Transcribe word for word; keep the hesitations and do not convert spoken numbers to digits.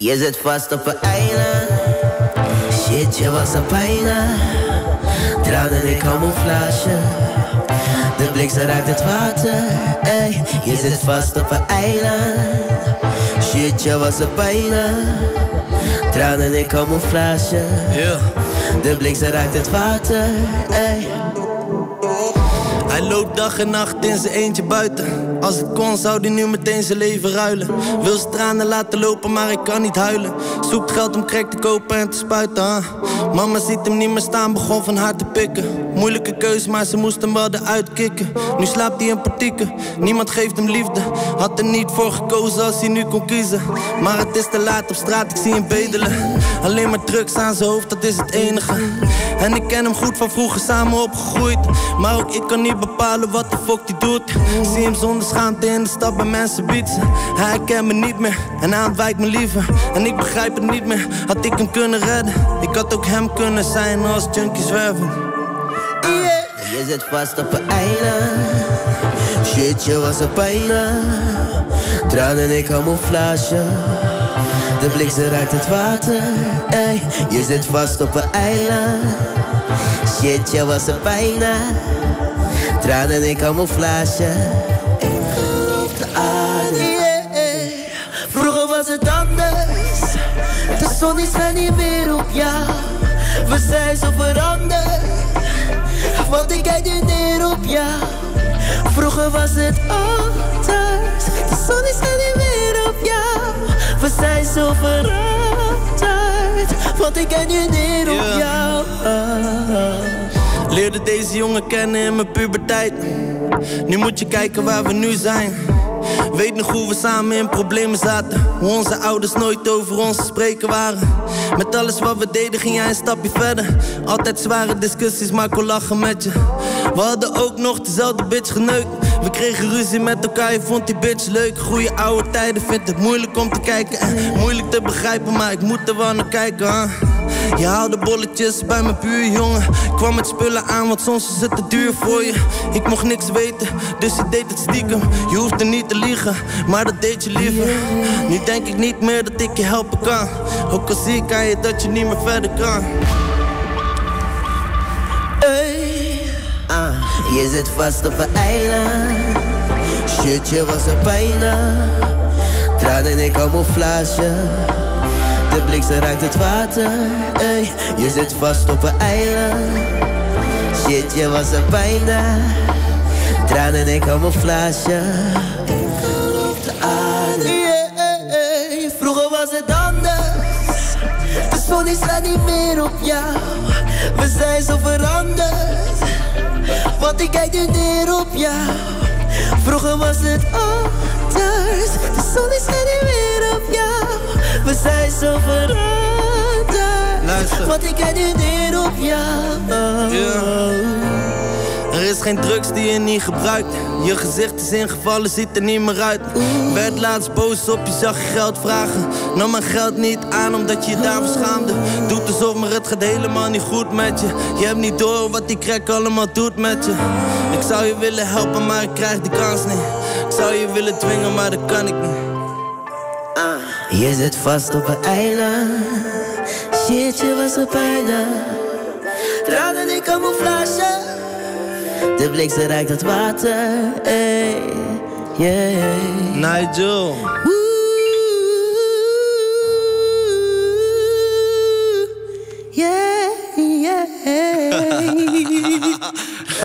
Je zit vast op een eiland. Shit, je was er bijna. Tranen in camouflage. De blik ze raakt het water. Ey, je zit vast op een eiland. Shit, je was er bijna. Tranen in camouflage. Yeah. De blik ze raakt het water. Ey. Hij loopt dag en nacht in zijn eentje buiten. Als het kon zou hij nu meteen zijn leven ruilen. Wil zijn tranen laten lopen maar ik kan niet huilen. Zoekt geld om crack te kopen en te spuiten, huh? Mama ziet hem niet meer staan, begon van haar te pikken. Moeilijke keuze maar ze moest hem wel eruit kicken. Nu slaapt hij in portieken, niemand geeft hem liefde. Had er niet voor gekozen als hij nu kon kiezen. Maar het is te laat op straat, ik zie hem bedelen. Alleen maar drugs aan zijn hoofd, dat is het enige. En ik ken hem goed van vroeger, samen opgegroeid. Maar ook ik kan niet bepalen wat de fuck die doet. Zie hem zonder schaamte in de stad bij mensen bietsen. Hij herkent me niet meer en hij ontwijkt me liever. En ik begrijp het niet meer, had ik hem kunnen redden. Ik had ook hem kunnen zijn als junkie zwerven. Yeah. Je zit vast op een eiland. Shit, je was er bijna. Tranen in camouflage. De blik ze raakt het water. Ey, je zit vast op een eiland. Shit, je was er bijna. Tranen in camouflage. Op de aarde. Yeah. Vroeger was het anders. De zon die schijnt niet meer op jou. We zijn zo veranderd. Want ik kijk nu neer op jou. Vroeger was het anders. De zon die schijnt niet meer op jou. We zijn zo veranderd. Want ik kijk nu neer op Yeah. jou. Leerde deze jongen kennen in mijn puberteit. Nu moet je kijken waar we nu zijn. Weet nog hoe we samen in problemen zaten. Hoe onze ouders nooit over ons te spreken waren. Met alles wat we deden ging jij een stapje verder. Altijd zware discussies, maar ik kon lachen met je. We hadden ook nog dezelfde bitch geneukt. We kregen ruzie met elkaar, je vond die bitch leuk. Goeie oude tijden, vind het moeilijk om te kijken. En moeilijk te begrijpen, maar ik moet er wel naar kijken, huh? Je haalde bolletjes bij mijn buurjongen. Ik kwam met spullen aan, want soms is het te duur voor je. Ik mocht niks weten, dus je deed het stiekem. Je hoefde niet te liegen, maar dat deed je liever. Nu denk ik niet meer dat ik je helpen kan. Ook al zie ik aan je dat je niet meer verder kan. Hey. Ah, je zit vast op een eiland. Shit, je was er bijna. Tranen in camouflage. De blik ze raakt het water. Hey. Je zit vast op een eiland. Shit, je was er bijna. Tranen in camouflage. Op de aarde. Yeah. Vroeger was het anders. De zon die staat niet meer op jou. We zijn zo veranderd. Want ik kijk nu neer op jou. Vroeger was het anders. De zon die staat niet meer op jou. We zijn zo veranderd. Luister. Want ik kijk nu neer op jou. Yeah. Er is geen drugs die je niet gebruikt. Je gezicht is ingevallen, ziet er niet meer uit. Werd laatst boos op je, zag je geld vragen. Nam mijn geld niet aan omdat je je daarvoor schaamde. Doet alsof, maar het gaat helemaal niet goed met je. Je hebt niet door wat die crack allemaal doet met je. Ik zou je willen helpen, maar ik krijg die kans niet. Ik zou je willen dwingen, maar dat kan ik niet. Ah, je zit vast op een eiland. Shit, je was er bijna. Tranen in camouflage. De blik ze raakt het water. Hey, yeah. Nigel. Ooh, yeah, yeah.